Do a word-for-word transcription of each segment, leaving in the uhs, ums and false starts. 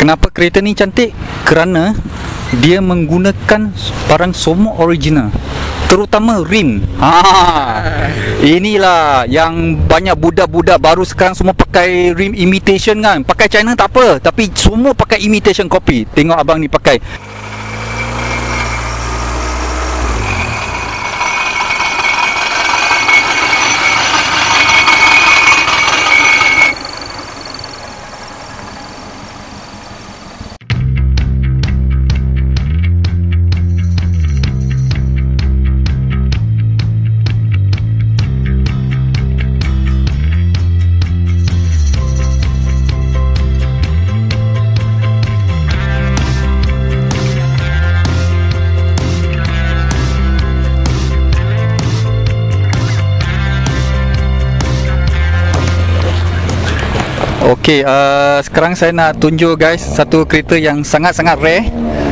Kenapa kereta ni cantik? Kerana dia menggunakan barang semua original, terutama rim. Ha, inilah yang banyak budak-budak baru sekarang semua pakai rim imitation kan. Pakai China tak apa, tapi semua pakai imitation copy. Tengok abang ni pakai. Okey, uh, sekarang saya nak tunjuk guys satu kereta yang sangat-sangat rare.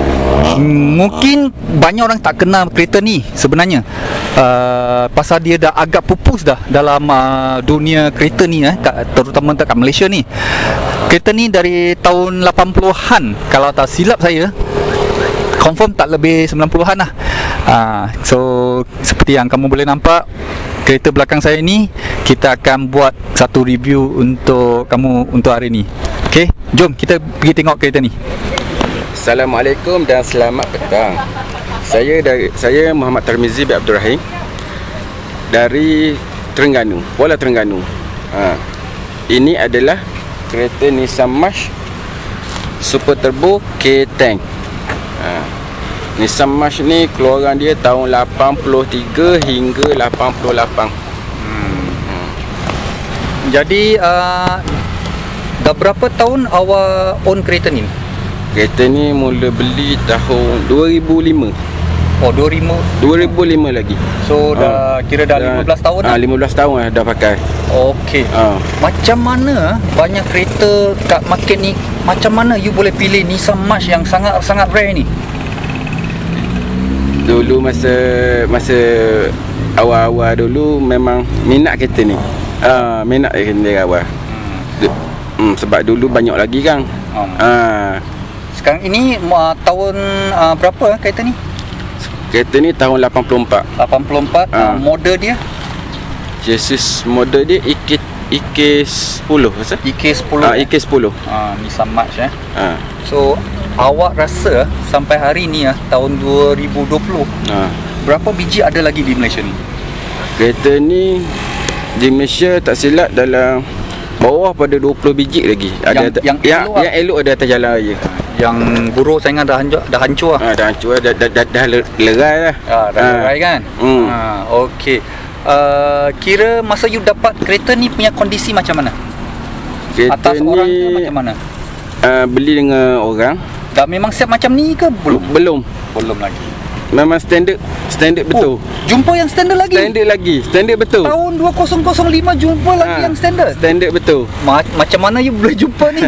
Mungkin banyak orang tak kenal kereta ni sebenarnya, uh, pasal dia dah agak pupus dah dalam uh, dunia kereta ni eh, terutama kat Malaysia ni. Kereta ni dari tahun lapan puluhan, kalau tak silap saya, confirm tak lebih sembilan puluhan lah. uh, So seperti yang kamu boleh nampak, kereta belakang saya ni kita akan buat satu review untuk kamu untuk hari ni. Okey, jom kita pergi tengok kereta ni. Assalamualaikum dan selamat petang. Saya dari saya Muhammad Tarmizi bin Abdul Rahim dari Terengganu, Kuala Terengganu. Ha. Ini adalah kereta Nissan March Super Turbo K-Tank. Ha. Nissan March ni keluaran dia tahun lapan puluh tiga hingga lapan puluh lapan. hmm. Hmm. Jadi uh, dah berapa tahun awak own kereta ni? Kereta ni mula beli tahun dua ribu lima. Oh, dua ribu lima lagi. So dah ha. kira dah, dah lima belas tahun ah, lima belas tahun lah dah pakai. Okey. Ha. Macam mana banyak kereta kat market ni, macam mana you boleh pilih Nissan March yang sangat-sangat rare ni? Dulu masa masa awal-awal dulu memang minat kereta ni. Ah, uh, minat kereta ni awal. Hmm. Hmm, sebab dulu banyak lagi kan. Hmm. Ah. Sekarang ini uh, tahun uh, berapa kereta ni? Kereta ni tahun lapan puluh empat. lapan puluh empat. Ah. Uh, model dia? Chassis model dia E K E K sepuluh rasa? E K sepuluh. Ah, E K sepuluh. Ah, Nissan March eh. Ah. So awak rasa sampai hari ni ah, tahun dua ribu dua puluh, ah. berapa biji ada lagi di Malaysia ni? Kereta ni di Malaysia tak silap dalam bawah pada dua puluh biji lagi. Ada yang, yang, yang, elok, yang elok ada atas jalan raya. Yang buruk saya ingat dah hancur dah hancur ah. Ah, dah hancur dah dah, dah, dah lerai lah. Ah, dah ah. lerai kan? Hmm. Ah, okey. Uh, kira masa you dapat kereta ni punya kondisi macam mana? Kereta atas ni orang ke macam mana? Uh, beli dengan orang. Dah memang siap macam ni ke belum? Belum. Belum lagi. Memang standard, standard betul. Oh, jumpa yang standard lagi? Standard lagi, standard betul. Tahun dua ribu lima jumpa lagi ha, yang standard? Standard betul. Ma- macam mana you boleh jumpa ni?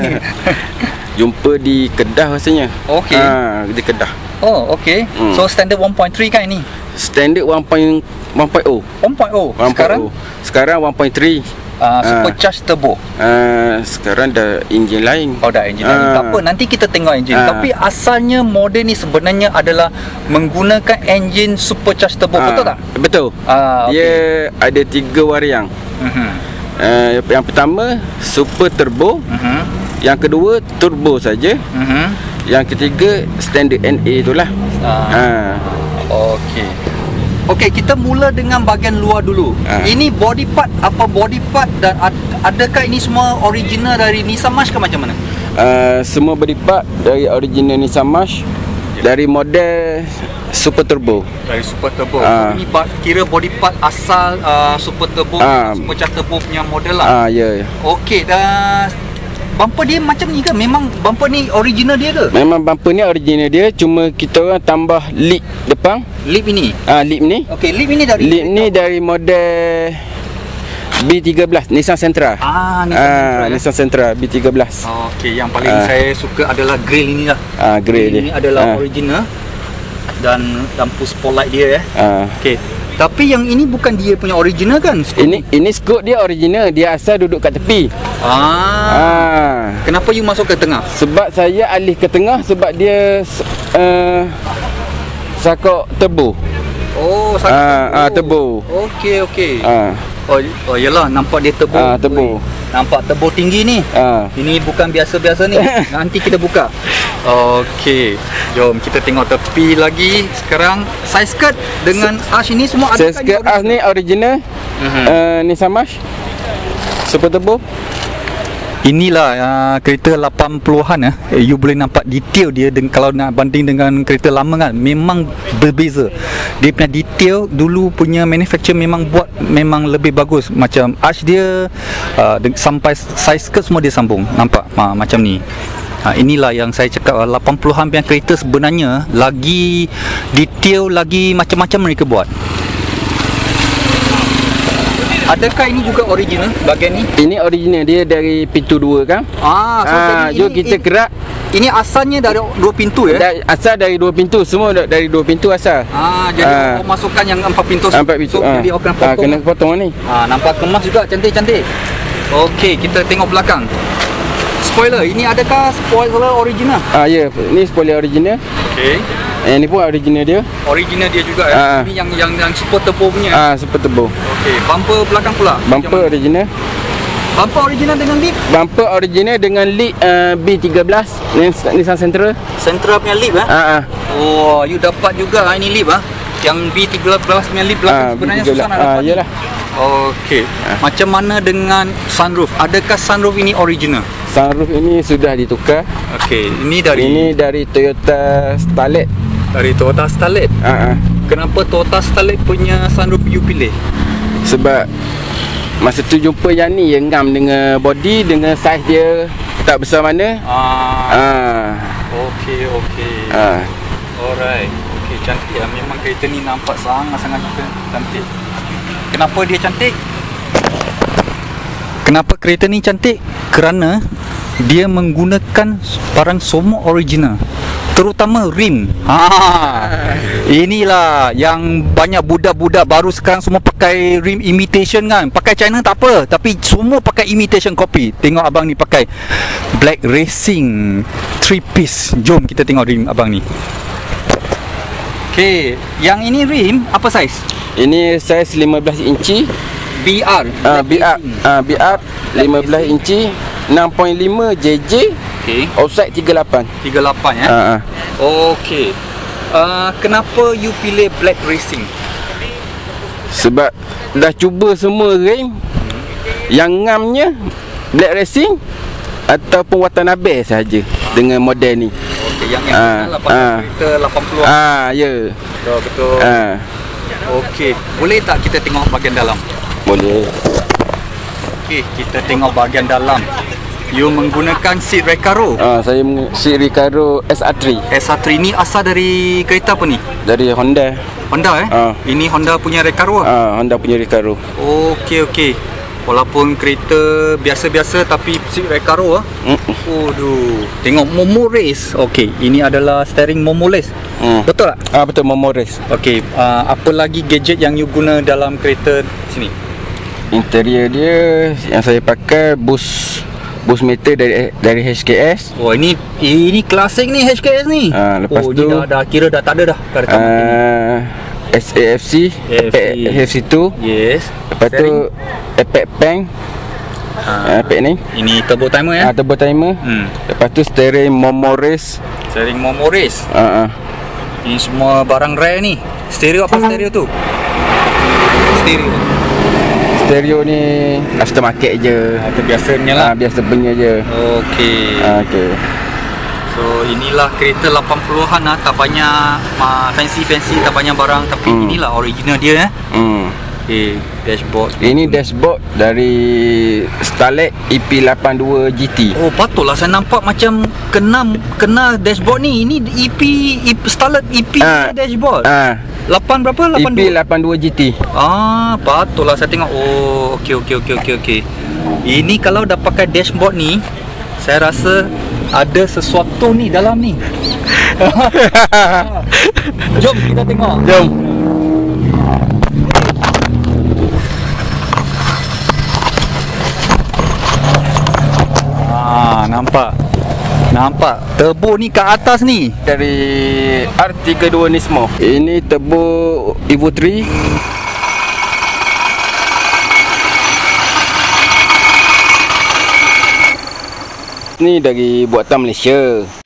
Jumpa di Kedah rasanya. Okey. Ha, di Kedah. Oh, okey. Hmm. So standard one point three kan ini? Standard one point oh. one point oh. Sekarang? Sekarang one point three. Uh, supercharged turbo. Uh, sekarang dah enjin lain. Oh, dah enjin uh. lain. Tak apa, nanti kita tengok enjin. Uh. Tapi asalnya model ni sebenarnya adalah menggunakan enjin supercharged turbo, uh. betul tak? Betul. Uh, Dia okay. ada tiga varian. Uh-huh. Uh, yang pertama super turbo. Uh-huh. Yang kedua turbo saja. Uh-huh. Yang ketiga standard N A itulah. Uh. Uh. Okey. Okey, kita mula dengan bahagian luar dulu. Ha. Ini body part, apa body part, dan ad- adakah ini semua original dari Nissan March ke macam mana? Uh, semua body part dari original Nissan March, yeah. Dari model Super Turbo. Dari Super Turbo. Ha. Ini kira body part asal uh, Super Turbo, ha. Supercharged turbo punya model lah. Ah, ya. Yeah. Okey, dah. Bumper dia macam ni ke? Memang bumper ni original dia ke? Memang bumper ni original dia, cuma kita orang tambah lip depan. Lip ini? Ah, lip ni. Okey, lip ini dari lip ni dari model B tiga belas Nissan Sentra. Ah, Nissan ah, Sentra. Nissan Sentra B tiga belas. Okey, yang paling ah. saya suka adalah grill ini lah. Ah, grill, grill ini adalah ah. original dan lampu spotlight dia eh. Ah. Okey. Tapi yang ini bukan dia punya original kan? Scoop ini ini scoop dia original, dia asal duduk kat tepi. Ah. Ah. Kenapa you masuk ke tengah? Sebab saya alih ke tengah sebab dia uh, sakok tebu. Oh, sakit Ah, ah, tebu. Okey, okey. Ah. Oh, oh yalah, nampak dia tebu. Ah, tebu. Ui, nampak tebu tinggi ni. Ah. Ini bukan biasa-biasa ni. Nanti kita buka. Okey. Jom kita tengok tepi lagi. Sekarang saiz skirt dengan ash ini semua ada Saya skirt as ni original. Mhm. Uh, ni Samash. Super tebu. Inilah uh, kereta lapan puluhan ya. You boleh nampak detail dia dengan, kalau nak banding dengan kereta lama kan memang berbeza. Dia punya detail dulu punya manufacturer memang buat memang lebih bagus. Macam arch dia uh, sampai saiz skirt semua dia sambung. Nampak uh, macam ni. Ha, inilah yang saya cakap, lapan puluhan punya kereta sebenarnya lagi detail, lagi macam-macam mereka buat. Adakah ini juga original bahagian ni? Ini original dia dari pintu dua kan? Ah, so Ah, jadi jom ini, kita ini, gerak. ini asalnya dari dua pintu ya? Da- asal dari dua pintu, semua da- dari dua pintu asal. Ah, jadi Ah. oh, masukkan yang empat pintu. Empat pintu. So, ah. jadi oh, kena Ah, potong. kena potong ni. Ah, nampak kemas juga, cantik-cantik. Okey, kita tengok belakang. Spoiler, ini adakah spoiler original? Ah ya, ni spoiler original. Okey. Yang ni pun original dia. Original dia juga ya. Ah. Ini yang yang yang super turbo punya. Ah, super tebu. Okey, bumper belakang pula. Bumper original. Bumper original dengan lip. Bumper original dengan lead uh, B tiga belas Nissan Sentra. Sentra punya lip ah. Ah ah. Oh, you dapat juga ah, ini lip ah. Yang B tiga belas punya lip belakang Ah, sebenarnya B tiga belas. susah nak Ah, dapat. ni. yalah. Okey. Macam mana dengan sunroof? Adakah sunroof ini original? Sunroof ini sudah ditukar. Okey, ini dari Ini dari Toyota Starlet. dari Toyota Starlet. Ah ah. Kenapa Toyota Starlet punya sunroof you pilih? Sebab masa tu jumpa yang ni yang ngam dengan body, dengan saiz dia tak besar mana. Ah, Ah. okey okey. Ah. Alright. Okey, cantik lah. Memang kereta ni nampak sangat-sangat cantik. Kenapa dia cantik? Kenapa kereta ni cantik? Kerana dia menggunakan barang semua original. Terutama rim. Ha. Inilah yang banyak budak-budak baru sekarang semua pakai rim imitation kan. Pakai China tak apa, tapi semua pakai imitation copy. Tengok abang ni pakai Black Racing three piece. Jom kita tengok rim abang ni. Okey, yang ini rim apa saiz? Ini saiz lima belas inci. B R. Ah, B R. Ah, B R lima belas inci, enam koma lima J J. Okey. Offset tiga puluh lapan. tiga puluh lapan ya. Ah, ah. Okey. Uh, kenapa you pilih Black Racing? Sebab dah cuba semua rim. Yang ngamnya Black Racing ataupun Watanabe saja dengan model ni. Okey, yang yang Ah, kenal ah. kereta lapan puluhan. Ah, ya. Betul, betul. Ah, Okey, boleh tak kita tengok bahagian dalam? boleh. Okey, kita tengok bahagian dalam. You menggunakan seat Recaro. Ah, saya meng- si Recaro S R tiga S R tiga ni asal dari kereta apa ni? dari Honda. Honda eh? Ah. Ini Honda punya Recaro ah? Ah, Honda punya Recaro. Okey, okey. Walaupun kereta biasa-biasa tapi seat Recaro ah. Mm. Waduh, tengok Momo Race. Okey, ini adalah steering Momo Race. Mm. Betul tak? Ah, betul, Momores. Okey, uh, apa lagi gadget yang you guna dalam kereta sini? Interior dia yang saya pakai bus bus meter dari dari H K S. Oh, ini ini klasik ni H K S ni. Ah, lepas oh, tu- ni dah, dah kira dah tak ada dah kat rekaman ini. Uh, S A F C, A F C. F F C tu. Yes. Lepas tu Epic Peng. Ah, Epic ni. ini turbo timer ya. Ah, turbo timer. Hmm. Lepas tu steering Momores. Steering Momo Race. Ah, ah. Ini semua barang rare ni. Stereo apa stereo tu? Stereo. Stereo ni aftermarket je. Ah, itu biasanya lah. Ah, biasa punya je. Okey. Ah, okey. So inilah kereta lapan puluhan lah, tak banyak uh, fancy-fancy, tak banyak barang, tapi Hmm. inilah original dia eh. Hmm. Okay, dashboard. Ini dashboard dari Starlet E P lapan dua G T. Oh, patutlah saya nampak macam kena kena dashboard ni. Ini E P, E P Starlet E P Ah. dashboard. Ah, lapan berapa? E lapan P lapan dua G T. Ah, patutlah saya tengok. Oh, okey okey okey okey okey. Ini kalau dah pakai dashboard ni, saya rasa ada sesuatu ni dalam ni. Jom kita tengok. Jom. Nampak tebu ni kat atas ni. Dari R tiga puluh dua Nismo. Ini tebu Evo tiga. Ni dari buatan Malaysia.